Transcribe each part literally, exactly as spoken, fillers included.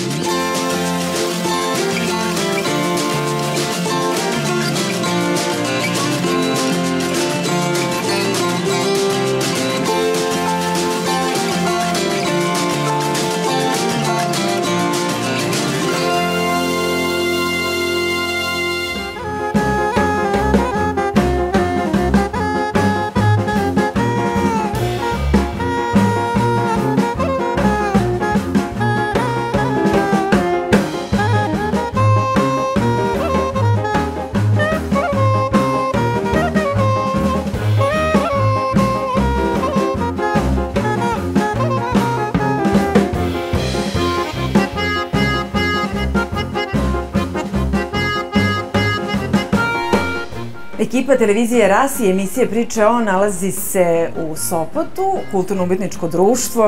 Ekipa televizije RAS i emisije Priče o nalazi se u Sopotu, kulturno-umetničko društvo.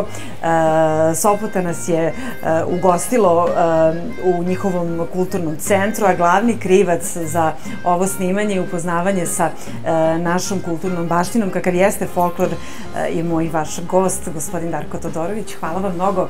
Sopota nas je ugostilo u njihovom kulturnom centru, a glavni krivac za ovo snimanje i upoznavanje sa našom kulturnom baštinom, kakav jeste folklor, je moj vaš gost, gospodin Darko Todorović. Hvala vam mnogo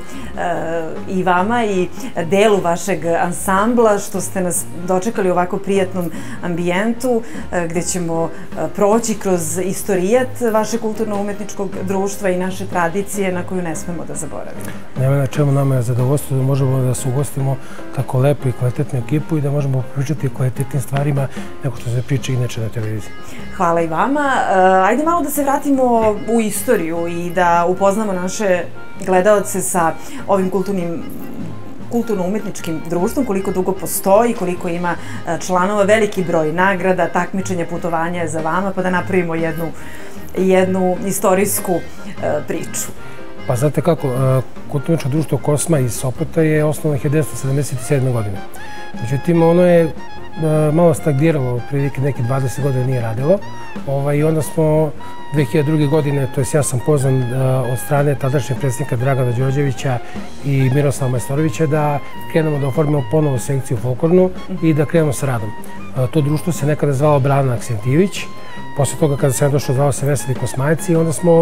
i vama i delu vašeg ansambla što ste nas dočekali u ovako prijatnom ambijentu, gde ćemo proći kroz istorijat vašeg kulturno-umetničkog društva i naše tradicije na koju ne smemo da zaboravimo. Nema na čemu, nama je zadovoljstvo da možemo da se ugostimo tako lepu i kvalitetnu ekipu i da možemo pričati o kvalitetnim stvarima nego što se priča inače na televiziji. Hvala i vama. Ajde malo da se vratimo u istoriju i da upoznamo naše gledaoce sa ovim kulturnim kulturno-umetničkim društvom, koliko dugo postoji, koliko ima članova, veliki broj nagrada, takmičenja, putovanja je za vama, pa da napravimo jednu, jednu istorijsku priču. Pa znate kako, kulturno-umetničko društvo Kosma iz Sopota je osnovano hiljadu devetsto sedamdeset sedme. godine. Međutim, ono je malo stagdiralo, prilike neke dvadeset godina nije radilo. I onda smo dve hiljade druge. godine, to jest ja sam pozvan od strane tadašnjeg predsjednika Dragana Đorđevića i Miroslava Majstorovića da krenemo da oformimo ponovo sekciju folklornu i da krenemo sa radom. To društvo se nekada zvalo Brana Aksentijević. Posle toga kada sam došao, zvao se Veseli Kosmajci i onda smo,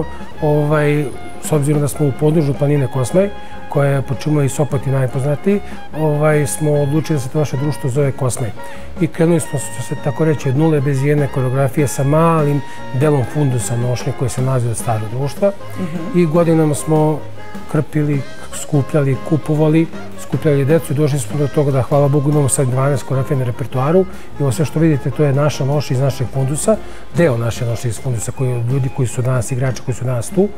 s obzirom da smo u podružju planine Kosmaj, koja je po čemu i Sopot i najpoznatiji, smo odlučili da se to vaše društvo zove Kosmaj. I krenuli smo, što se tako reći, od nule, bez jedne koreografije, sa malim delom fundusa nošnje koje se nalazi od starog društva. I godinama smo krpili, skupljali, kupovali, skupljali decu i došli smo do toga da, hvala Bogu, imamo sad dvanaest koreografija na repertuaru. I ovo sve što vidite, to je naša noša iz našeg fundusa, deo naše noše iz fundusa, ljudi koji su danas igrači, koji su danas tu.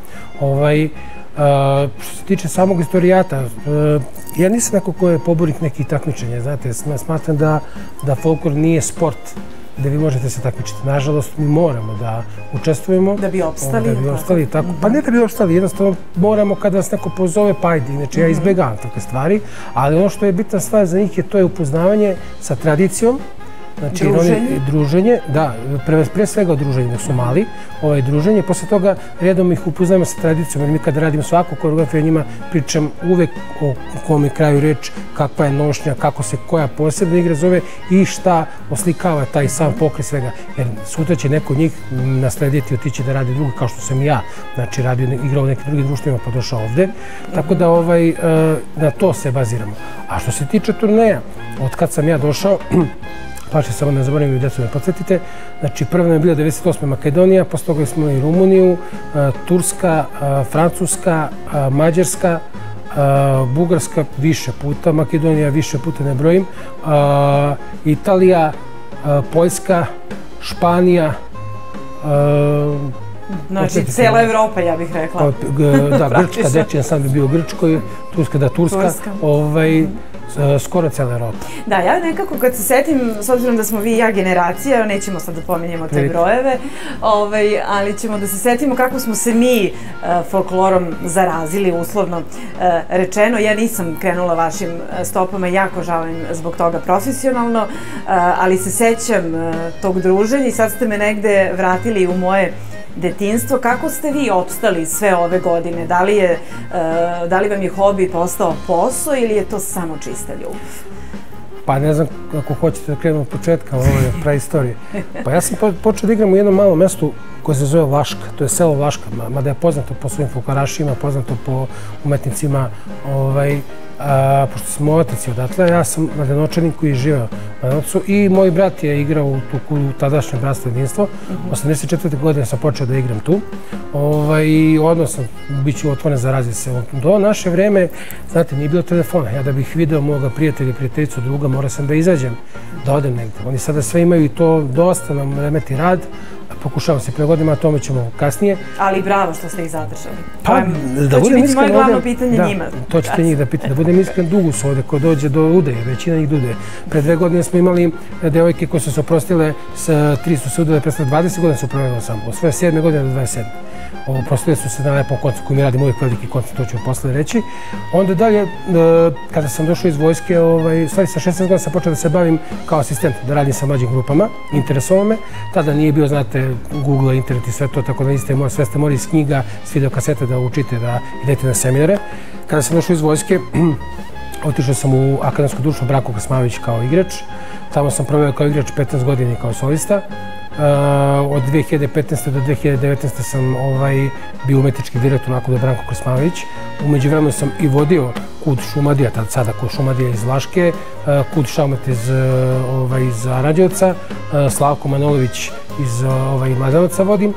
Što se tiče samog istorijata, ja nisam neko ko je pobornik nekih takmičenja, znate, smatram da folklor nije sport gde vi možete se takmičiti. Nažalost, mi moramo da učestvujemo. Da bi opstali. Da bi opstali, tako. Pa ne da bi opstali, jednostavno moramo kada nas neko pozove, pa ajde, inače ja izbegavam takve stvari, ali ono što je bitna stvar za njih je to je upoznavanje sa tradicijom. Druženje? Druženje, da, pre svega druženje, dok su mali, druženje, posle toga redom ih upoznajemo sa tradicijom, jer mi kada radimo svaku koreografiju, njima pričam uvek o kom je kraju reč, kakva je nošnja, kako se koja posebna igra zove i šta oslikava taj sam pokret svega, jer sutra će neko od njih naslediti, otići da radi drugo, kao što sam i ja, znači radio, igrao u nekim drugim društvima pa došao ovde, tako da na to se baziramo. A što se tiče turneja, od kad sam ja došao, pa će samo ne zaboravim i decu me podsjetite. Znači, prva nam je bila devedeset osme. Makedonija, posle toga smo i Rumuniju, Turska, Francuska, Mađarska, Bugarska više puta, Makedonija više puta ne brojim, Italija, Poljska, Španija. Znači, cela Evropa, ja bih rekla. Da, Grčka, dečija sam bi bio u Grčkoj, Turska, da, Turska. Skoro cijela Evropa. Da, ja nekako kad se setim, s obzirom da smo vi i ja generacija, nećemo sad da pominjemo te brojeve, ali ćemo da se setimo kako smo se mi folklorom zarazili, uslovno rečeno. Ja nisam krenula vašim stopama, jako žalim zbog toga profesionalno, ali se sećam tog druženja i sad ste me negde vratili u moje detinjstvo. Kako ste vi opstali sve ove godine? Da li vam je hobi postao posao ili je to samo čista ljubav? Pa ne znam ako hoćete da krenemo od početka ove praistorije. Pa ja sam počeo da igram u jednom malom mestu koje se zove Vlaška. To je selo Vlaška, mada je poznato po svojim folklorašima, poznato po umetnicima pošto smo otac i odatle, ja sam mladenočanin koji je živeo u Mladenovcu i moj brat je igrao u tadašnje bratstvo jedinstvo. osamdeset četvrte godine sam počeo da igram tu i odmah sam bit ću otvoren za razvoj se. Do naše vreme, znate, nije bilo telefona. Ja da bih video moga prijatelja, prijateljicu, druga, morao sam da izađem, da odem negdje. Oni sada sve imaju i to dosta nam remeti rad. Pokušavam se pregodima, a tome ćemo kasnije. Ali bravo što ste ih zadržali. Pa, da budem iskren ovdje... To će biti moje glavno pitanje njima. To ćete njih da pitati. Da budem iskren, dugo su ovdje ko dođe do udaje, većina njih dude. Pre dve godine smo imali devojke koje su se oprostile, tri su se udale, pre dvadeset godina su provele sam, od svoje sedme godine do dvadeset sedme. Oprostile su se na lepom koncu koji mi radim uvijek veliki koncu, to ću posle reći. Onda dalje, kada sam došao iz vojske, stvari sa šesnaest godina sam počeo da se bavim kao asistent, da radim sa mlađim grupama, interesovao me. Tada nije bio, znate, Google, internet i sve to, tako da niste imali, sve ste morali iz knjiga, s videokasete da učite, da idete na seminare. Kada sam došao iz vojske, otišao sam u akademsko društvo Branko Krsmanović kao igrač. Tamo sam proveo kao igrač petnaest godina kao solista. Od dve hiljade petnaeste. do dve hiljade devetnaeste. sam bio umetnički direktor na klubu Branko Krsmanović. Umeđu vremenu sam i vodio Kud Šumadija, sada Kud Šumadija iz Vlaške, Kud Šaumet iz Aranđelovca, Slavko Manolović iz Mladenovca vodim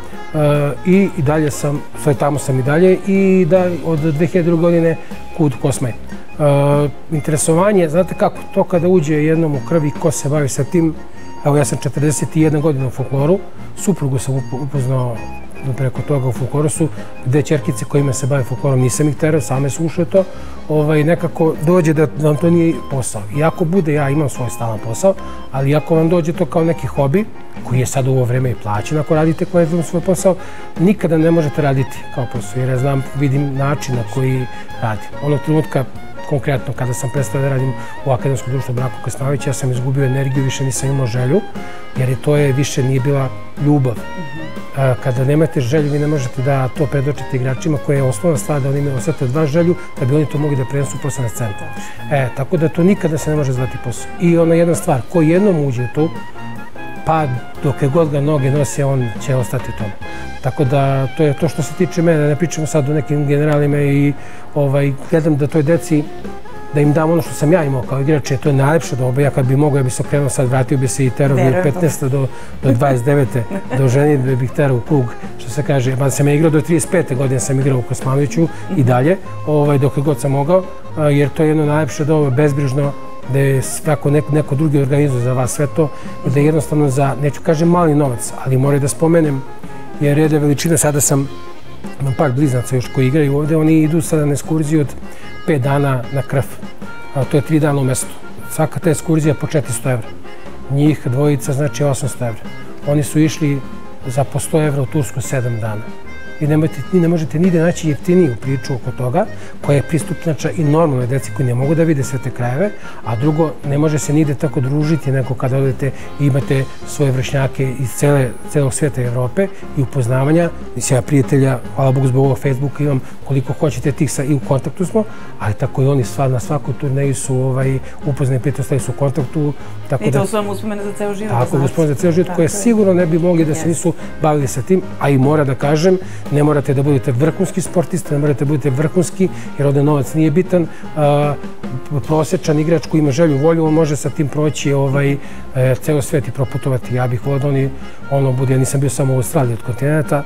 i dalje sam, sve tamo sam i dalje i od dve hiljade druge. godine Kud Kosmaj. Interesovanje, znate kako, to kada uđe jednom u krvi ko se bavi sa tim. Evo, ja sam četrdeset jedna godina u folkloru, suprugu sam upoznao preko toga u folkloru su, gde čerkice kojima se bave folklorom, nisam ih terao, same su ušle to, nekako dođe da vam to nije posao. Iako bude, ja imam svoj stalan posao, ali ako vam dođe to kao neki hobi, koji je sad u ovo vreme i plaćen, ako radite kvalitetno svoj posao, nikada ne možete raditi kao posao, jer ja znam, vidim način na koji radim. Onog trenutka, konkretno, kada sam prestao da radim u akademskom društvu Branko Krsmanović, ja sam izgubio energiju, više nisam imao želju, jer to je više nije bila ljubav. Kada nemate želju, vi ne možete da to predočite igračima, koja je osnovna stvar da oni imaju osjete od vas želju, da bi oni to mogli da prenesu posle na scenu. Tako da to nikada se ne može zvati posao. I ona jedna stvar, ko jednom uđe u to, pa dok je god ga noge nosi, on će ostati u tome. Tako da to je to što se tiče mene, da ne pričamo sad o nekim generalima i gledam da toj deci, da im dam ono što sam ja imao kao igrač, to je najlepše doba. Ja kad bi mogao, ja bi se okrenuo sad, vratio bi se i terao bi od petnaeste. do dvadeset devete do ženi, bih terao u krug, što se kaže. Pa sam ja igrao do trideset pete godine, sam igrao u Kosmanoviću i dalje, dok je god sam mogao, jer to je jedno najlepše doba, bezbrižno, da je svako neko drugi organizuje za vas sve to, da je jednostavno za, neću kažem mali novac, ali moram da spomenem, jer reda veličina, sada sam, imam par bliznaca još koji igraju ovde, oni idu sada na ekskurziju od pet dana na Krf. To je tri dana u mestu. Svaka ta ekskurzija po četiristo evra. Njih dvojica znači osamsto evra. Oni su išli za po sto evra u Tursku sedam dana. I ne možete nigde naći jeftiniju priču oko toga, koja je pristupnača i normalnoj deci koji ne mogu da vide sve te krajeve, a drugo, ne može se nigde tako družiti nego kada odete i imate svoje vršnjake iz celog sveta Evrope i upoznavanja. Mislim, ja prijatelja, hvala Bogu zbog ovog Facebooka, imam koliko hoćete tih i u kontaktu smo, ali tako i oni na svaku turneju su upoznani, prijatelji ostali su u kontaktu. I to su vam uspomene za ceo život. Tako, uspomene za ceo život, koje sigurno ne bi mogli da se nisu bavili sa tim, a i mora da kažem, ne morate da budete vrhunski sportista, ne morate da budete vrhunski, jer ovde novac nije bitan. Prosječan igrač koji ima želju, volju, on može sa tim proći ceo svet i proputovati. Ja bih volio da oni ono bude, ja nisam bio samo u Australiji od kontinenta,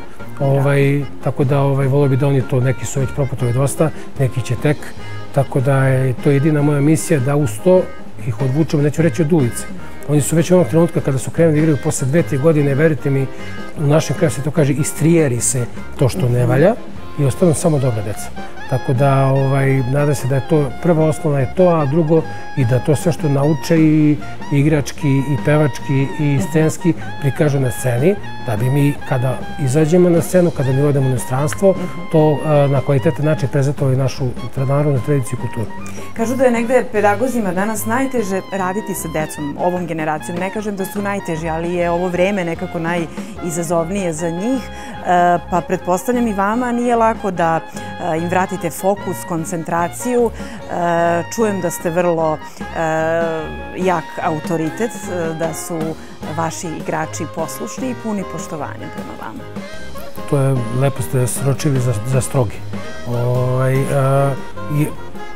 tako da volio bi da oni to, neki su već proputovali dosta, neki će tek, tako da je to jedina moja misija, da uz to ih odvučemo, neću reći od ulice. Oni su već u onog trenutka kada su krenuli da igraju posle dve, tri godine, verite mi, u našem kraju se to kaže, istrijeri se to što ne valja i ostanu samo dobra deca. Tako da nadam se da je to, prva osnovna je to, a drugo i da to sve što nauče i igrački, i pevački, i scenski prikažu na sceni, da bi mi kada izađemo na scenu, kada mi odemo u inostranstvo, to na kvalitetan način prezentovali našu narodnu tradiciju i kulturu. Kažu da je negde pedagozima danas najteže raditi sa decom, ovom generacijom. Ne kažem da su najteži, ali je ovo vreme nekako najizazovnije za njih, pa pretpostavljam i vama nije lako da im vratite fokus, koncentraciju. Čujem da ste vrlo jak autoritet, da su vaši igrači poslušni i puni poštovanja prema vama. To je, lepo ste sročili za strogi.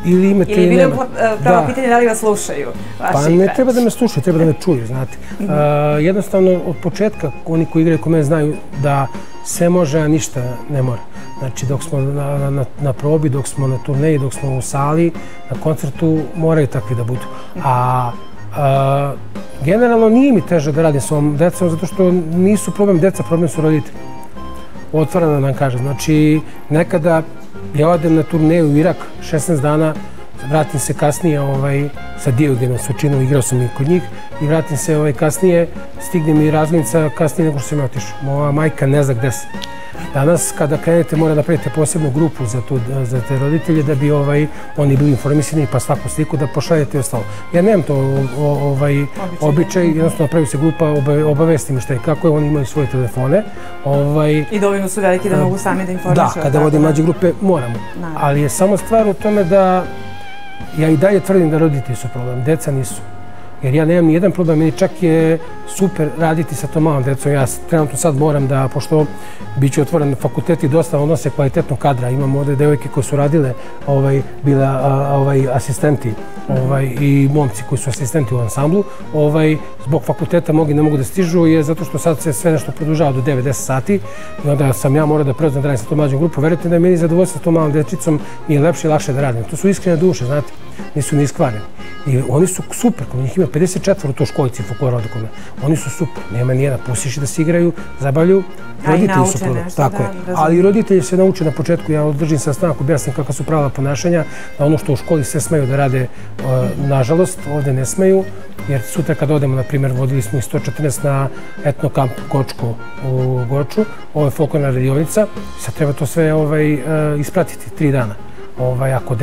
ili imate ili bilo pravo pitanje da li vas slušaju vaši igrači? Pa ne treba da me slušaju, treba da me čuju, znate. Jednostavno, od početka, oni koji igraju kod mene znaju da sve može, a ništa ne mora. Znači, dok smo na probi, dok smo na turneji, dok smo u sali, na koncertu, moraju takvi da budu. A generalno nije mi teže da radim s ovom decom, zato što nisu problem deca, problem su roditelji. Otvoreno da nam kažem. Znači, nekada ja odem na turneju u Irak, šesnaest dana, vratim se kasnije sa Diogenom Sučinom, igrao sam i kod njih, i vratim se kasnije, stigne mi razglednica kasnije nego što sam ja otišao. Moja majka ne zna gde se. Danas, kada krenete, mora da pravite posebnu grupu za te roditelje da bi oni bili informisani, pa svaku sliku da pošaljete i ostalo. Ja nemam to običaj, jednostavno pravi se grupa, obavestim šta i kako je, oni imaju svoje telefone. I dovoljno su veliki da mogu sami da informišu. Da, kada vodim mlađe grupe, moramo. Ali je samo stvar u tome da ja i dalje tvrdim da roditelji su problem, deca nisu. Jer ja nemam ni jedan problem, meni čak je super raditi sa tom malom decom. Ja trenutno sad moram da, pošto bit ću otvoren, fakulteti dosta odnose kvalitetnog kadra. Imamo ovde devojke koje su radile, bile asistenti i momci koji su asistenti u ansamblu. Zbog fakulteta mnogi ne mogu da stižu, je zato što sad se sve nešto produžava do devet do deset sati. I onda sam ja morao da preuzem da radim sa tom mlađom grupu. Verujte da je meni zadovoljstvo sa tom malom dečicom i lepše i lakše da radim. To su iskrene duše, znate, nisu ni iskvareni. I oni su super, kod njih ima pedeset četiri u toj školici folklora ovdje kod mene. Oni su super, nema nijedan, pustiš da se igraju, zabavljaju. Roditelji su problem. Tako je. Ali i roditelji se nauče na početku, ja održim sastanak, objasnim kakva su pravila ponašanja, da ono što u školi sve smeju da rade, nažalost, ovdje ne smeju, jer sutra kad odemo, na primjer, vodili smo ih sto četrnaest na etnokamp Gočko u Goču, ovo je folklorna radionica, sad treba to sve ispratiti tri dana. Ako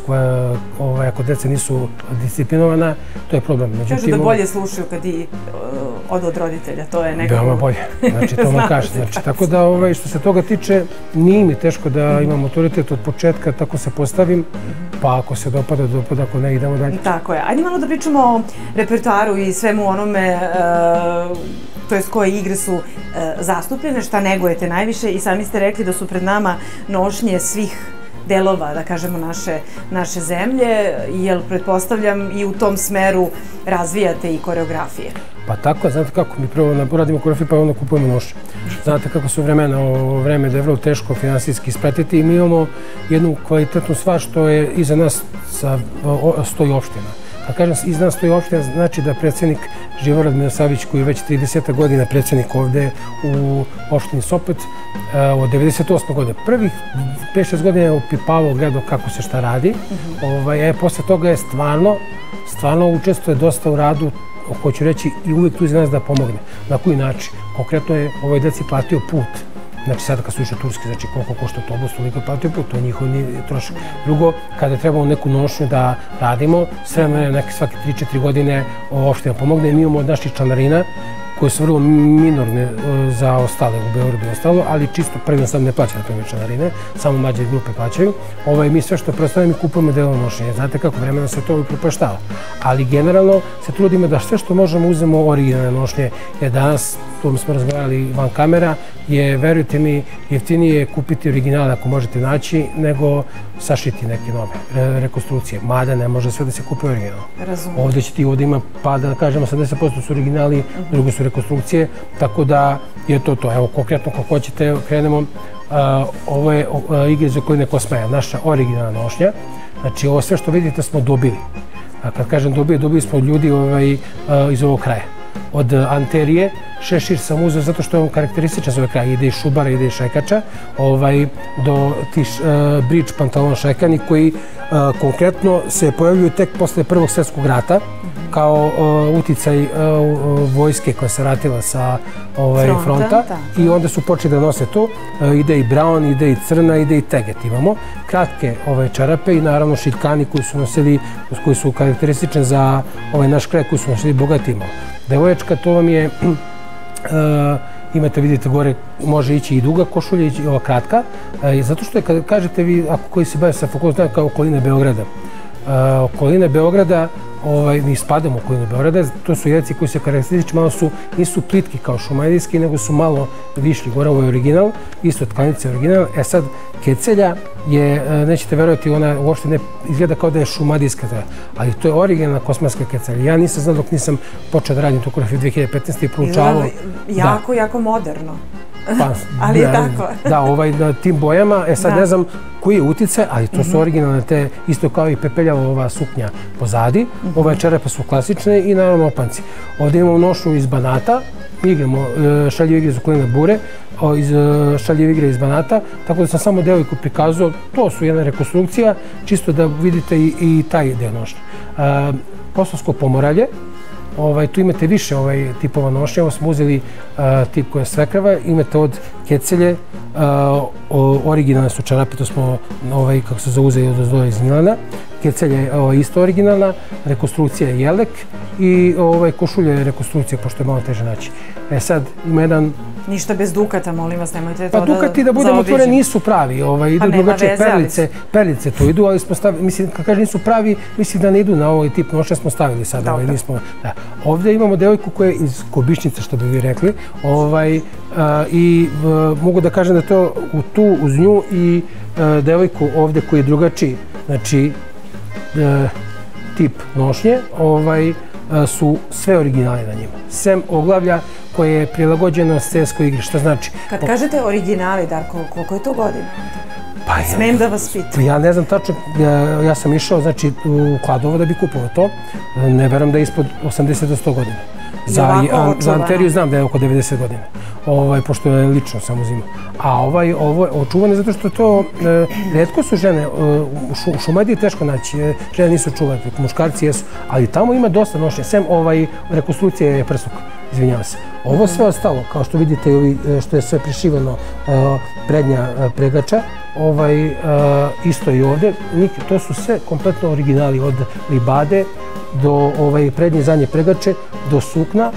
deca nisu disciplinovana, to je problem. Kažu da bolje slušaju kad i odu od roditelja, to je nekako... Veoma bolje, znači to vam kaže. Tako da što se toga tiče, nije mi teško da imam autoritet od početka, tako se postavim, pa ako se dopada, dopada, ako ne, idemo dalje. Tako je. Ajde malo da pričamo o repertoaru i svemu onome, to jest koje igre su zastupljene, šta negujete najviše, i sami ste rekli da su pred nama nošnje svih delova, da kažemo, naše zemlje, jer pretpostavljam i u tom smeru razvijate i koreografije. Pa tako, znate kako, mi prvo radimo koreografiju pa onda kupujemo nošnje. Znate kako su vremena, ovo vreme da je vrlo teško finansijski ispratiti i mi imamo jednu kvalitetnu stvar što je iza nas stoji opština. Kad kažem iza nas stoji opština, znači da predsjednik Živorad Milosavljević, koji je već trideset godina predsjednik ovde u opštini Sopot, od devedeset osme godine. Prvih pet šest godina je opipavao, gledao kako se šta radi. Posle toga je stvarno, stvarno učestvuje dosta u radu, hoću reći, i uvijek tu iza nas da pomogne. Na koji način? Konkretno je ovoj deci platio put. Znači sada kad su išli Turski, znači koliko košta autobus, toliko je platio put, to je njihov trošak. Drugo, kada je trebalo neku nošnju da radimo, sve vremena neke svake tri četiri godine opština pomogne. Mi imamo od naših članarina, koje su vrlo minorne za ostale u Beogradu i ostalo, ali čisto prvi sam ne plaća na primjer članarine, samo mlađe grupe plaćaju. Mi sve što predstavljamo mi kupujemo delo nošnje. Znate kako, vremena se to upropaštava. Ali generalno se trudimo da sve što možemo uzmemo originalne nošnje, jer danas, tu smo razgovarali van kamera, je, verujte mi, jeftinije kupiti originale ako možete naći, nego sašiti neke nove rekonstrukcije. Mada ne može sve da se kupi originalno. Ovdje će ti ovdje ima, pa da kažemo, osamdeset posto su originali, drugo su rekonstrukcije, tako da je to to. Evo, konkretno, kako hoćete, krenemo, ovo je igre za koje neko smeja, naša originalna nošnja. Znači, ovo sve što vidite smo dobili. Kad kažem dobili, dobili smo ljudi iz ovog kraja. Od Anterije, šešir sam uzeo zato što je on karakterističan za ovaj kraj. Ide iz Šubara, ide iz Šajkača, do tih bridge pantalona šajkani koji konkretno se pojavljuju tek posle Prvog svjetskog rata kao uticaj vojske koja se vratila sa fronta i onda su počeli da nose to. Ide i brown, ide i crna, ide i teget. Imamo kratke čarape i naravno šitkani koji su nosili, koji su karakteristični za ovaj naš kraj, koji su nosili bogati imao. Devoječka, to vam je, imate, vidite gore, može ići i duga košulja i ova kratka, zato što je, kada kažete vi, ako koji se bave sa fokusom, znaju kao okoline Beograda. Okoline Beograda, mi spadamo u okoline Beograda, to su jedci koji se karakteristični, malo su, nisu plitki kao šumadijski, nego su malo višli gore, ovo je original, isto tkanice original. E sad, kecelja je, nećete verovati, ona uopšte ne izgleda kao da je šumadijska, ali to je originalna kosmatska kecelja. Ja nisam znao dok nisam počeo da radim tu fotografiju dve hiljade petnaeste. i proučavao. Jako, jako moderno. Pa, ali je tako. Da, ovaj, na tim bojama, e sad ne znam koji je uticaj, ali to su originalne te, isto kao i pepeljava ova suknja pozadi, ove čarape su klasične i naravno opanci. Ovdje imamo nošnju iz Banata, igramo šaljive igre za kuline bure, iz šaljive igre iz Banata, tako da sam samo devojku prikazao, to su jedna rekonstrukcija, čisto da vidite i taj deo nošnje. Kosovsko pomoralje, tu imate više tipova nošnje, ovo smo uzeli tip koja je svekrava, imate od kecelje, originalne su čarape, to smo, kako se zauzeli od ozdola iz Milana, kecelje je isto originalna, rekonstrukcija je jelek i košulja je rekonstrukcija, pošto je malo teže naći. E sad, ima jedan... Ništa bez dukata, molim vas, nemojte to da zaobiđem. Pa dukati, da budemo otvore, nisu pravi. Idu drugačije perlice, perlice tu idu, ali smo stavili, mislim, kad kažem nisu pravi, mislim da ne idu na ovaj tip nošnja, smo stavili sad. Ovdje imamo devojku koja je iz Kobišnice, što bi vi rekli, i mogu da kažem da to tu uz nju i devojku ovdje koji je drugačiji, znači tip nošnje, su sve originali na njima. Sem oglavlja koje je prilagođeno scenskoj igri, što znači... Kad kažete originali, Darko, koliko je to godina? Smijem da vas pitam. Ja ne znam tačno, ja sam išao u Kladovo da bi kupovao to, ne verujem da je ispod osamdeset do sto godina. Za Anteriju znam da je oko devedeset godina, pošto je lično sam uzimao. A ovo je očuvano zato što to, retko su žene, u Šumadiji je teško naći, žene nisu čuvane, muškarci jesu, ali tamo ima dosta nošnje, sem rekonstrukcija je prsuka, izvinjavam se. Ovo sve ostalo, kao što vidite što je sve prišivano, prednja pregača, isto i ovdje, to su sve kompletno originali, od libade do prednje i zadnje pregače, do sukna,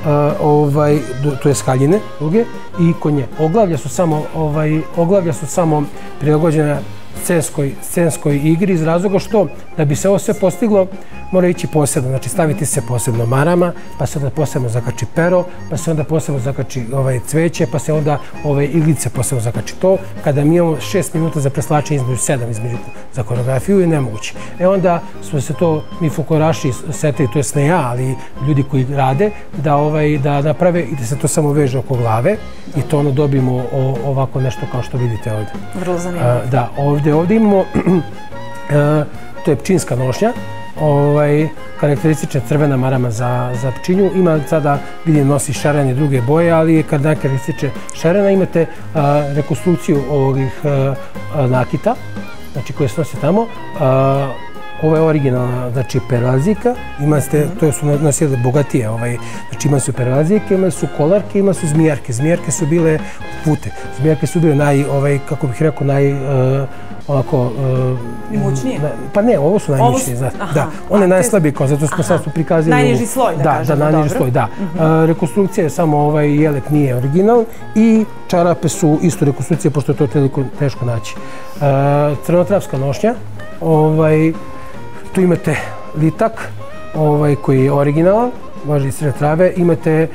to je skaljine druge i konje. Oglavlja su samo prilagođena scenskoj igri iz razloga što da bi se ovo sve postiglo mora ići posebno, znači staviti se posebno marama, pa se onda posebno zakači pero, pa se onda posebno zakači cveće, pa se onda iglice posebno zakači to. Kada mi imamo šest minuta za preslačenje između sedam između za koreografiju je nemoguće. E onda smo se to, mi fokoraši setili, to je ne ja, ali ljudi koji rade, da naprave i da se to samo veže oko glave i to ono dobijemo ovako nešto kao što vidite ovdje. Vrlo zanimljivo. Da, ovdje imamo, to je pčinska nošnja, karakteristična crvena marama za pčinju. Ima sada, vidim, nosi šarene druge boje, ali kad karakterističe šarena imate rekonstrukciju ovih nakita, znači koje se nosi tamo. Ovo je originalna, znači, perlazika, to su nasijele bogatije, znači imali su perlazike, imali su kolarke, imali su zmijarke. Zmijarke su bile pute, zmijarke su bile naj, kako bih rekao, naj... onako... Imućnije? Pa ne, ovo su najničnije, znate. Da, one je najslabije, zato smo sad su prikazali... Najniži sloj, da kažemo, dobro. Da, najniži sloj, da. Rekonstrukcija je samo ovaj jelek nije original i čarape su isto rekonstrukcije, pošto je to teško naći. Crnotravska nošnja, tu imate litak koji je originalan, važi iz crne trave, imate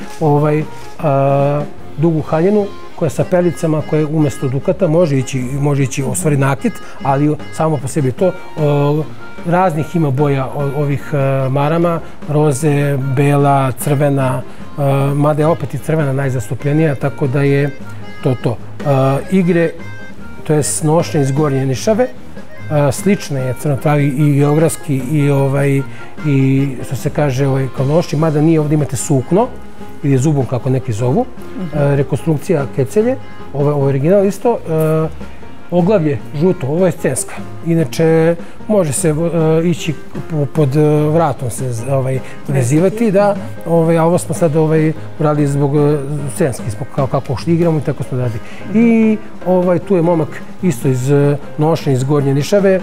dugu haljinu koja je sa perlicama, koja je umjesto dukata, može ići u stvari nakit, ali samo po sebi to. Raznih ima boja ovih marama, roze, bela, crvena, mada je opet i crvena najzastupljenija, tako da je to to. Igre, to je nošnja iz Gornje Nišave, slična je crnotravi i geografski i što se kaže kao nošnji, mada nije, ovdje imate sukno ili zubom kako neki zovu, rekonstrukcija kecelje, ovo je original isto, oglavlje žuto, ovo je scenska. Inače, može se ići pod vratom se vezivati, a ovo smo sad uradili zbog scenski, zbog kako što igramo i tako smo radili. I tu je momak isto iz nošnje iz Gornje Nišave,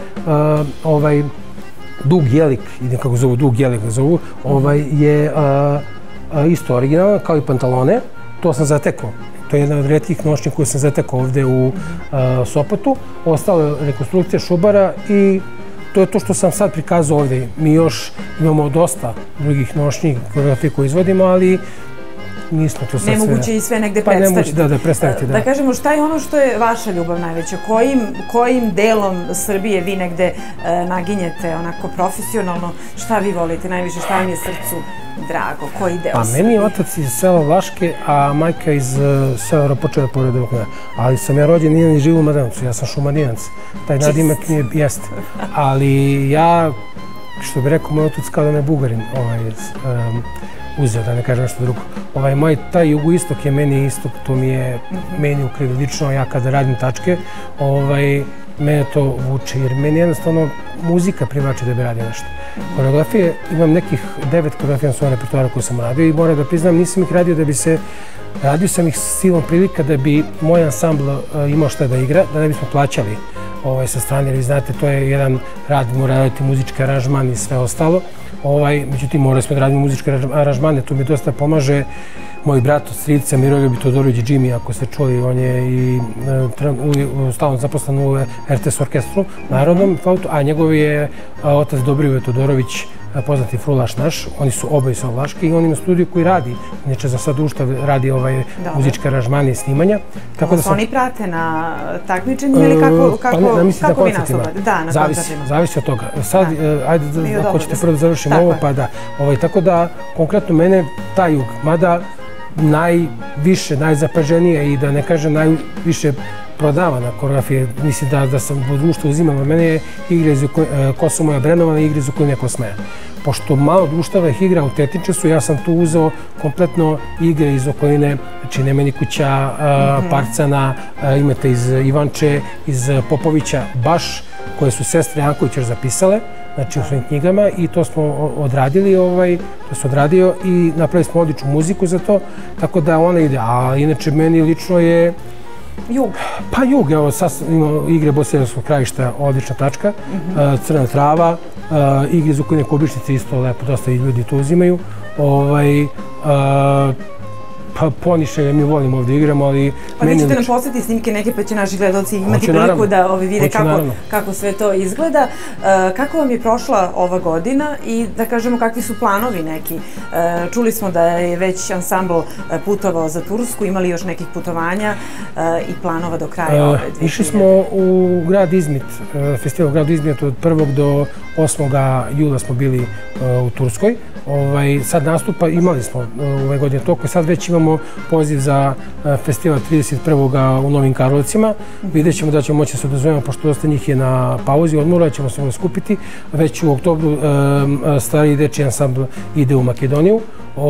dug jelik, ili kako zovu, dug jelik ga zovu, je isto originalan, kao i pantalone. To sam zatekao. To je jedna od retkih nošnji koju sam zatekao ovdje u Sopotu. Ostalo je rekonstrukcija šubara i to je to što sam sad prikazao ovdje. Mi još imamo dosta drugih nošnji koreografije koje izvodimo, ali nismo to sad sve... Nemoguće i sve negde Pa predstaviti. nemoguće, da, da, predstaviti, da. Da kažemo, šta je ono što je vaša ljubav najveća? Kojim, kojim delom Srbije vi negde e, naginjete onako profesionalno? Šta vi volite najviše? Šta vam je srcu drago? Koji deo Pa Srbije? meni je otac iz sela Vlaške, a majka iz uh, sela Ropočeva pored Okna. Ali sam ja rođen, nije ni živ u Mladenovcu, ja sam šumadinac. Taj nadimak mi je jeste. Ali ja, što bi rekao moj otac, kao da me Bugarin ovaj, um, uzeo, da ne kažem nešto drugo. Ovaj, moj taj jugoistok je meni istok, to mi je meni u krivi lično, ja kada radim tačke, ovaj, mene to vuče, jer meni jednostavno muzika privlači da bi radio nešto. Koreografije, imam nekih devet koreografija na svojom repertoaru koju sam radio i moram da priznam, nisam ih radio da bi se, radio sam ih silom prilika da bi moj ansambl imao šta da igra, da ne bismo plaćali ovaj, sa strane, jer vi znate, to je jedan rad, mora raditi muzički aranžman i sve ostalo. Ovaj, međutim, morali smo da radimo muzičke aranžmane, tu mi dosta pomaže moj brat od strica Miroljub Todorović Jimmy, ako ste čuli, on je i e, stalno zaposlen u R T S orkestru, narodnom flautu, a njegov je a, otac Dobrivoje Todorović, poznati frulaš naš, oni su oboje sa Vlaške i on ima studiju koji radi, inače za sad društva radi ovaj muzičke aranžmane i snimanja. Tako da oni prate na takmičenju ili kako, kako, pa ne, kako vi nastupate? Da, na koncertima. Zavisi od toga. Sad, ajde, ako ćete prvo da završimo ovo, pa da. Tako da, konkretno mene taj jug, mada najviše, najzapaženije i da ne kažem najviše prodavana koreografija, mislim da, da sam u društvu uzimala. Mene je igra iz Ko su moja Brenovana i igra iz koje neko smeja. Pošto malo društava ih igra autentične su, ja sam tu uzeo kompletno igre iz okoline, znači Nemeni kuća, Parcana, imate iz Ivanče, iz Popovića, baš koje su sestre Janković zapisale, znači u svojim knjigama i to smo odradili, ovaj, to se odradio i napravili smo odličnu muziku za to, tako da ona ide, a inače meni lično je Jug. Pa jug, evo sad imamo igre Bosiljevskog krajišta, odlična tačka, Crna trava, igre iz Ukojne Kobišnice isto lepo, dosta i ljudi to uzimaju. Ovaj, pa Poniše mi volimo ovdje igramo, ali... Pa vi ćete nam poslati snimke neke, pa će naši gledalci imati priliku da vide kako sve to izgleda. Kako vam je prošla ova godina i da kažemo kakvi su planovi neki? Čuli smo da je već ansambl putovao za Tursku, imali još nekih putovanja i planova do kraja ove dvije hiljade. Išli smo u grad Izmit, festival u gradu Izmit od prvog do osmoga jula smo bili u Turskoj. Sad nastupa, imali smo ove godine toliko, sad već imamo poziv za festival trideset prvog u Novim Karlovcima. Vidjet ćemo da ćemo moći se odazovemo, pošto dosta njih je na pauzi, odmora, ćemo se skupiti. Već u oktobru Stari dečiji ansambl ide u Makedoniju.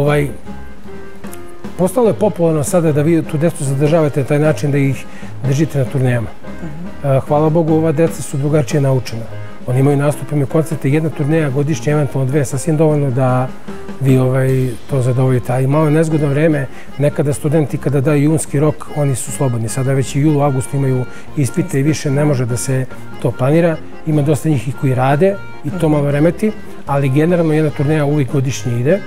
Postalo je popularno sada da vi tu decu zadržavate na taj način da ih držite na turnejama. Hvala Bogu, ova deca su drugačije naučena. Oni imaju nastupe, imaju koncerte, jedna turneja godišnje, eventualno dve, sasvim dovoljno da vi to zadovoljite. A i malo je nezgodno vreme, nekada studenti kada daju junski rok, oni su slobodni. Sada već i julu, avgustu imaju ispite i više ne može da se to planira. Ima dosta njih i koji rade i to malo remeti, ali generalno jedna turneja uvijek godišnje ide.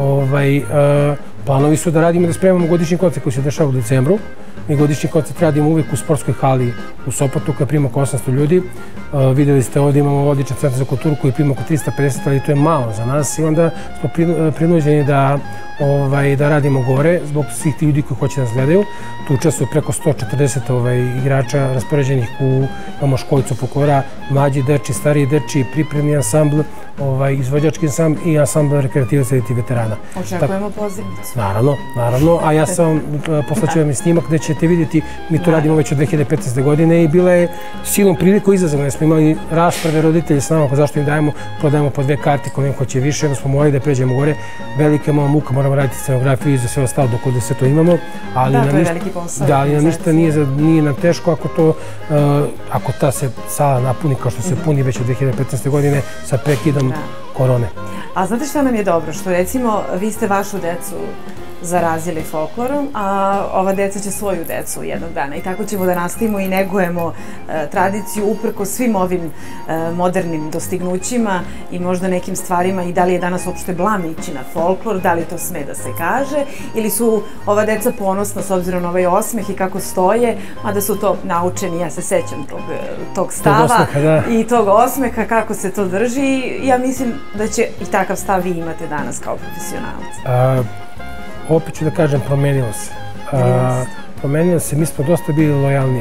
Planovi su da radimo da spremamo godišnji koncert koji se dešava u decembru. Mi godišnji koncert radimo uvijek u sportskoj hali u Sopotu koja prima oko osamsto ljudi. Vidjeli ste ovdje imamo odličan centar za kulturu koji prima oko trista pedeset, ali to je malo za nas i onda smo prinuđeni da da radimo gore zbog svih ti ljudi koji hoće da nas gledaju. Tu učestvuju preko sto četrdeset igrača raspoređenih u školicu folklora, mlađi deči, stariji deči, pripremni ansambl, izvođački ansambl i ansambl rekreativaca i veterana. Očekujemo pozivnicu. Naravno, naravno, a ja sam poslaću vam i snimak gde ćete vidjeti, mi to radimo već od dve hiljade petnaeste. godine i bila je silom priliku izazovna, jer smo imali rasprave roditelji s nama, zašto im dajemo, prodajemo po dve karti, ko neko će više, onda smo morali da pređemo gore, velika moja muka, moramo raditi scenografiju i za sve ostalo dok ovdje sve to imamo. Da, to je veliki posao. Da, ali nam ništa nije nam teško ako to, ako ta se sala napuni kao što se puni već od dve hiljade petnaeste. godine sa prekidom korone. A znate šta nam je dobro? Što recimo vi ste vašu decu zarazili folklorom, a ova deca će svoju decu jednog dana i tako ćemo da nastavimo i negujemo tradiciju uprko svim ovim modernim dostignućima i možda nekim stvarima i da li je danas uopšte blam ići na folklor, da li to sme da se kaže ili su ova deca ponosna s obzirom na ovaj osmeh i kako stoje, mada su to naučeni, ja se sećam tog stava i tog osmeha, kako se to drži i ja mislim da će i takav stav vi imate danas kao profesionalci. opet ću da kažem, promenilo se. Promenilo se, mi smo dosta bili lojalni.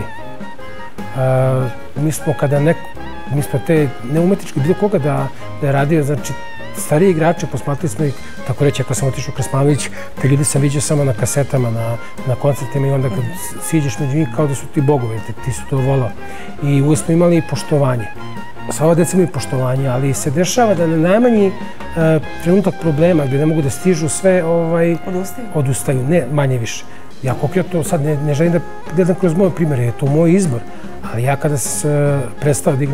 Mi smo kada neko, mi smo te neumetnički bilo koga da je radio, znači stariji igrače, posmatrali smo ih, tako reći, ako sam otišao u Krsmanović, te ljudi sam vidio samo na kasetama, na koncertima i onda kad siđeš među njih kao da su ti bogovi, ti su to volao. I uvijek smo imali poštovanje. Sva ova deca imaju poštovanje, ali se dešava da na najmanji trenutak problema gdje ne mogu da stižu sve odustaju, ne manje više. Ja konkretno sad ne želim da gledam kroz moj primjer, je to moj izbor, ali ja kada sam prestao da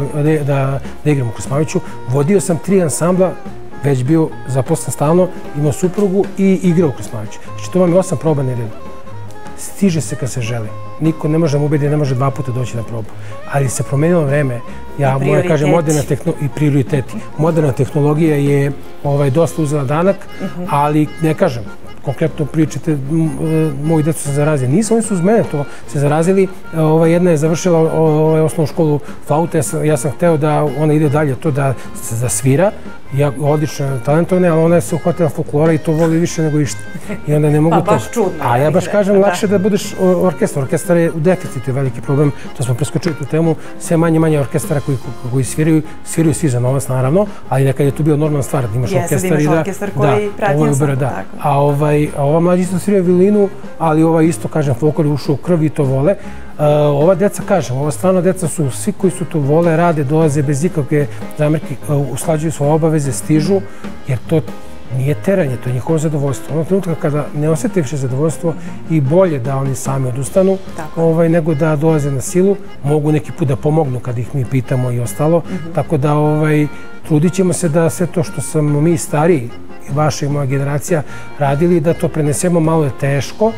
igram u Krsmanoviću, vodio sam tri ansambla, već bio zaposlen stalno, imao suprugu i igrao u Krsmanoviću. Znači to vam je osam proba nedeljno. Stiže se kad se želi. Niko ne može mu ubediti, ne može dva puta doći na probu. Ali se promenilo vreme, ja moram kažem, moderna tehnologija i prioriteti. Moderna tehnologija je dosta uzela danak, ali ne kažem, konkretno pričate, moji decu se zarazili. Nisu, oni su uz mene to se zarazili. Jedna je završila osnovnu školu flaute, ja sam hteo da ona ide dalje to da se zasvira. Odlično talentovne, ali ona se uhvatila folklora i to voli više nego išta. I onda ne mogu to... Pa baš čudno. A ja baš kažem, lakše da budeš orkestar. Orkestar je u deficitu, je veliki problem. To smo preskočili tu temu. Sve manje manje orkestara koji sviraju, sviraju svi za novac, naravno, ali nekad je tu bio normalna stvar da imaš orkestar i da... Jesi, da imaš orkestar koji prati ansambl, tako. A ova mlađi isto sviraju violinu, ali ova isto, kažem, folklor je ušao u krv i to vole. Ova deca, kažem, ova stvarno deca su svi koji su to vole, rade, dolaze bez ikakve zamerke, usklađuju svoje obaveze, stižu, jer to nije teranje, to je njihovo zadovoljstvo. Ono trenutka kada ne osjete više zadovoljstvo i bolje da oni sami odustanu, nego da dolaze na silu, mogu neki put da pomognu kad ih mi pitamo i ostalo, tako da trudit ćemo se da sve to što smo mi stariji, vaša i moja generacija radili, da to prenesemo. Malo je teško,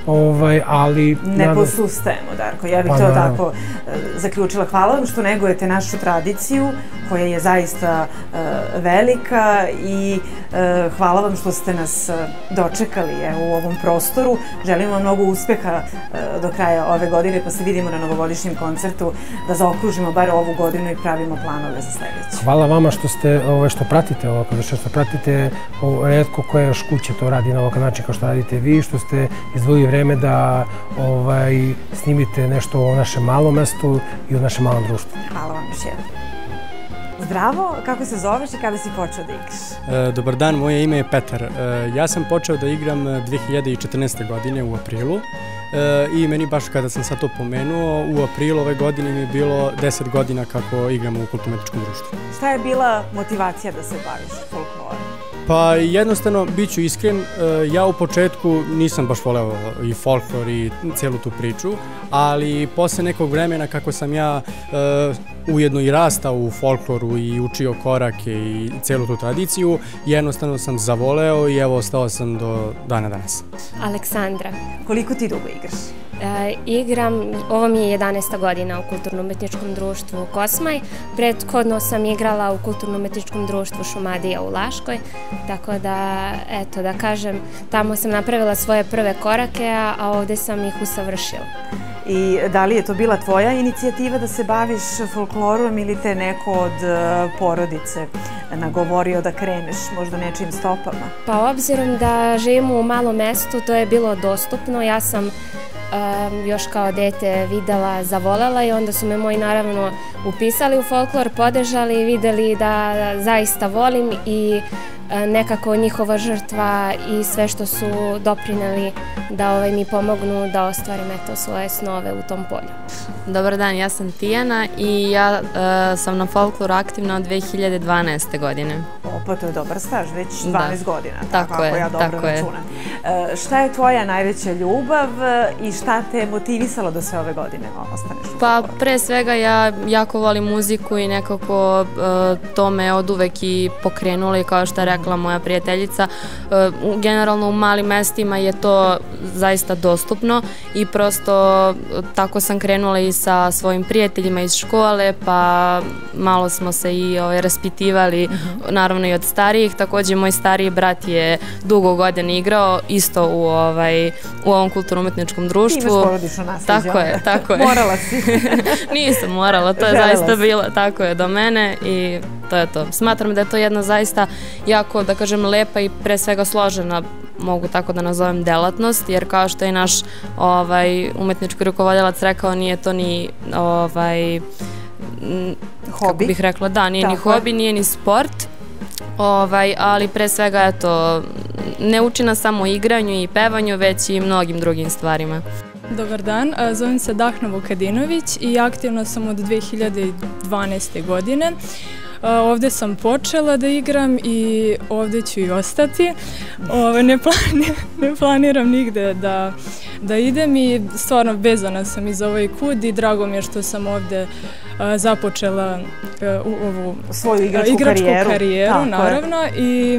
ali... Ne posustajemo, Darko. Ja bih to tako zaključila. Hvala vam što negujete našu tradiciju, koja je zaista velika, i hvala vam što ste nas dočekali u ovom prostoru. Želim vam mnogo uspeha do kraja ove godine, pa se vidimo na novogodišnjem koncertu, da zaokružimo bar ovu godinu i pravimo planove za sljedeće. Hvala vama što ste, što pratite ovo, što pratite retko koje još kuće to radi na ovakav način kao što radite vi, što ste izdvojili vreme da snimite nešto o našem malom mestu i o našem malom društvu. Hvala vam još jednom. Zdravo, kako se zoveš i kada si počeo da igraš? Dobar dan, moje ime je Petar. Ja sam počeo da igram dve hiljade četrnaeste. godine u aprilu i meni baš kada sam sad to pomenuo, u aprilu ove godine mi je bilo deset godina kako igram u kulturno-umetničkom društvu. Šta je bila motivacija da se baviš folklorom? Pa jednostavno, bit ću iskren, ja u početku nisam baš voleo i folklor i cijelu tu priču, ali posle nekog vremena kako sam ja ujedno i rastao u folkloru i učio korake i cijelu tu tradiciju, jednostavno sam zavoleo i evo ostao sam do dana danas. Aleksandra. Koliko ti dugo igraš? Igram, ovo mi je jedanaesta godina u kulturno-umetničkom društvu Kosmaj. Prethodno sam igrala u kulturno-umetničkom društvu Šumadija u Laškoj, tako da, eto, da kažem, tamo sam napravila svoje prve korake, a ovdje sam ih usavršila. I da li je to bila tvoja inicijativa da se baviš folklorom ili te neko od porodice nagovorio da kreneš možda nečijim stopama? Pa obzirom da živim u malom mestu, to je bilo dostupno. Ja sam još kao dete videla, zavolela i onda su me moji naravno upisali u folklor, podržali i videli da zaista volim i nekako njihova žrtva i sve što su doprineli da mi pomognu da ostvarim svoje snove u tom polju. Dobar dan, ja sam Tijana i ja sam na folkloru aktivna od dve hiljade dvanaeste. godine. Pa to je dobar staž, već dvanaest godina, tako je, ako ja dobro računam. Šta je tvoja najveća ljubav i šta te je motivisalo da sve ove godine ostaneš u folkloru? Pa pre svega ja jako volim muziku i nekako to me od uvek i pokrenulo i kao što je rekla moja prijateljica, generalno u malim mestima je to zaista dostupno i prosto tako sam krenula i sa svojim prijateljima iz škole, pa malo smo se i raspitivali, naravno i od starijih. Također moj stariji brat je dugo godina igrao isto u ovom kulturno-umetničkom društvu. Ti imaš porodično nasljeđe. Tako je, tako je. Morala si. Nisam morala, to je zaista bilo, tako je, do mene i to je to. Smatram da je to jedna zaista jako, da kažem, lepa i pre svega složena mogu tako da nazovem, delatnost, jer kao što je naš ovaj, umetnički rukovodilac rekao, nije to ni ovaj, hobi. Kako bih rekla, da, nije tako ni hobi, nije ni sport, ovaj, ali pre svega, eto, ne uči nas samo igranju i pevanju, već i mnogim drugim stvarima. Dobar dan, zovem se Dahna Vukadinović i aktivna sam od dve hiljade dvanaeste. godine. Ovde sam počela da igram i ovde ću i ostati. Ne, plani, ne planiram nigde da, da idem i stvarno vezana sam i za ovaj kud i drago mi je što sam ovde započela u ovu svoju igračku, igračku karijeru, karijeru naravno. I,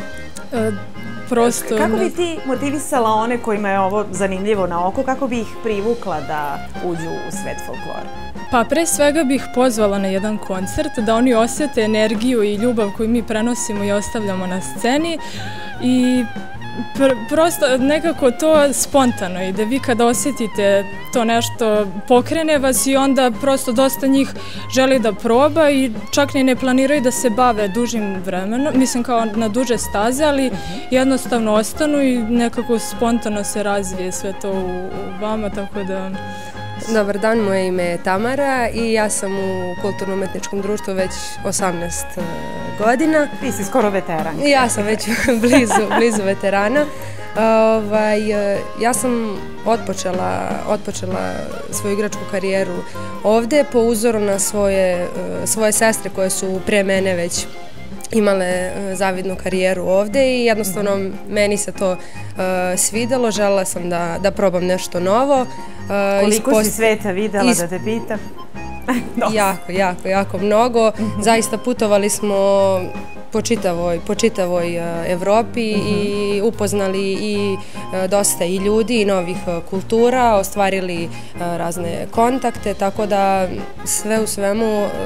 prosto... Kako bi ti motivisala one kojima je ovo zanimljivo na oko, kako bi ih privukla da uđu u svet folklora? Pa pre svega bih pozvala na jedan koncert, da oni osjete energiju i ljubav koju mi prenosimo i ostavljamo na sceni i pr prosto nekako to spontano i da vi kada osjetite to nešto pokrene vas i onda prosto dosta njih želi da proba i čak ni ne planiraju da se bave dužim vremenom, mislim kao na duže staze, ali jednostavno ostanu i nekako spontano se razvije sve to u, u vama, tako da... Dobar dan, moje ime je Tamara i ja sam u kulturno-umetničkom društvu već osamnaest godina. Ti si skoro veteran. Ja sam već blizu, blizu veterana. Ovaj, ja sam otpočela, otpočela svoju igračku karijeru ovde po uzoru na svoje, svoje sestre koje su pre mene već imale zavidnu karijeru ovde i jednostavno meni se to uh, svidelo, želela sam da, da probam nešto novo. Uh, Koliko ispost... si sveta videla, is... da te pitam? Jako, jako, jako mnogo. Mm-hmm. Zaista putovali smo po čitavoj, po čitavoj uh, Evropi mm-hmm. i upoznali i uh, dosta i ljudi i novih uh, kultura, ostvarili uh, razne kontakte, tako da sve u svemu uh,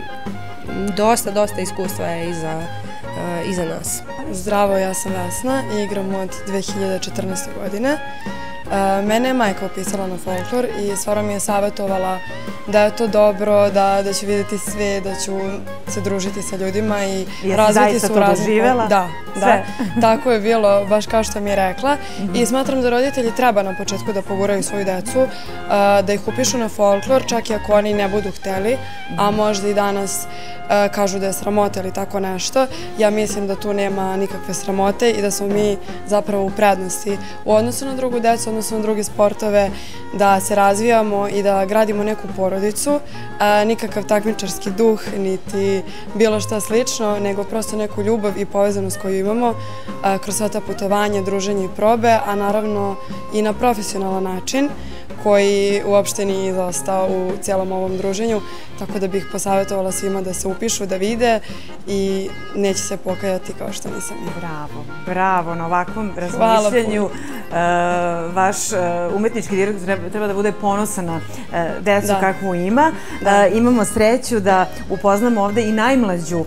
dosta, dosta iskustva je iza, uh, iza nas. Zdravo, ja sam Vesna i igram od dve hiljade četrnaeste. godine. Uh, mene je majka upisala na folklor i stvarno mi je savjetovala da je to dobro, da, da ću vidjeti sve, da ću se družiti sa ljudima i razviti se u razliku. Da, da. Tako je bilo, baš kao što mi je rekla. Mm-hmm. I smatram da roditelji treba na početku da poguraju svoju decu, uh, da ih upišu na folklor, čak i ako oni ne budu hteli, mm-hmm. a možda i danas uh, kažu da je sramota ili tako nešto. Ja mislim da tu nema nikakve sramote i da smo mi zapravo u prednosti u odnosu na drugu decu, odnosno na druge sportove, da se razvijamo i da gradimo neku porodicu, a, nikakav takmičarski duh, niti bilo šta slično, nego prosto neku ljubav i povezanost koju imamo a, kroz sva ta putovanja, druženje i probe, a naravno i na profesionalan način, koji uopšte nije izostao u cijelom ovom druženju, tako da bih posavjetovala svima da se upišu, da vide i neće se pokajati kao što nisam ja. Bravo, bravo na ovakvom razmišljenju. Vaš umetnički direktor treba da bude ponosan na decu kakvu ima. Imamo sreću da upoznamo ovde i najmlađu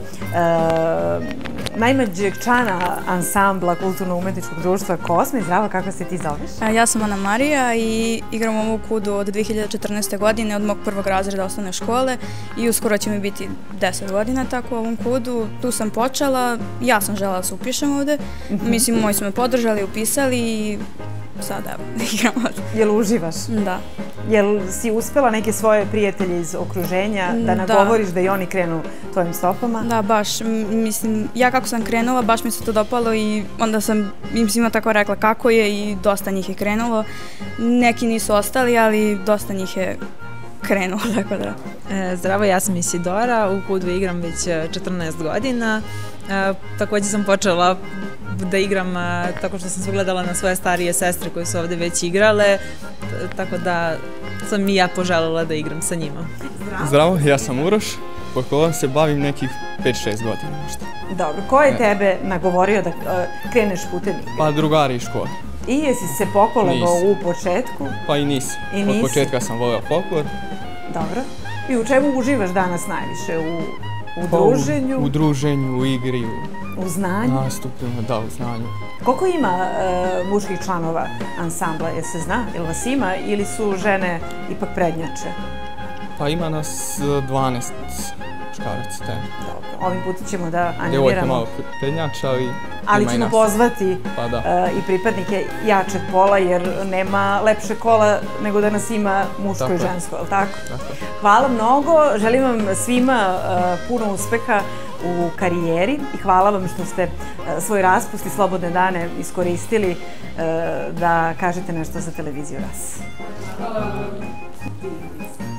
najmlađeg člana ansambla kulturno-umetničkog društva Kosma. Zdravo, kako se ti zoveš? Ja sam Ana Marija i igram u ovu kudu od dve hiljade četrnaeste. godine, od mog prvog razreda osnovne škole i uskoro će mi biti deset godina tako u ovom kudu. Tu sam počela, ja sam želela da se upišem ovde. Mislim, moji su me podržali, upisali i sada igram ovde. Jel uživaš? Da. Jel si uspela neke svoje prijatelje iz okruženja da nagovoriš da i oni krenu tvojim stopama? Da, baš. Mislim, ja kako sam krenula, baš mi se to dopalo i onda sam im svima tako rekla kako je i dosta njih je krenulo. Neki nisu ostali, ali dosta njih je krenulo, tako da. Zdravo, ja sam Isidora, u kudu igram već četrnaest godina. Također sam počela da igram tako što sam se ugledala na svoje starije sestre koje su ovde već igrale, tako da sam i ja poželjela da igram sa njima. Zdravo, Zdravo, ja sam Uroš, folklorom se bavim nekih pet šest godina možda. Dobro, ko je tebe nagovorio da uh, kreneš putem igre? Pa drugari iz škole. I jesi se pokolebao u početku? Pa i nisam. I nisi? Od početka sam voleo folklor. Dobro. I u čemu uživaš danas najviše? U, u druženju? U, u druženju, u igri, u znanju? Nastupima, da, u znanju. Koliko ima uh, muških članova ansambla, je se zna? Ili vas ima ili su žene ipak prednjače? Pa ima nas dvanaest muškarac, te. Dobro, ovim putem ćemo da animiramo. Djevojka malo prednjača, ali Ali ima i ćemo nas. pozvati Pa da. uh, i pripadnike jačeg pola, jer nema lepše kola nego da nas ima muško Tako i je. žensko, je li tako? Tako je. Hvala mnogo, želim vam svima uh, puno uspeha u karijeri i hvala vam što ste uh, svoj raspust i slobodne dane iskoristili uh, da kažete nešto za televiziju R A S. Hvala vam.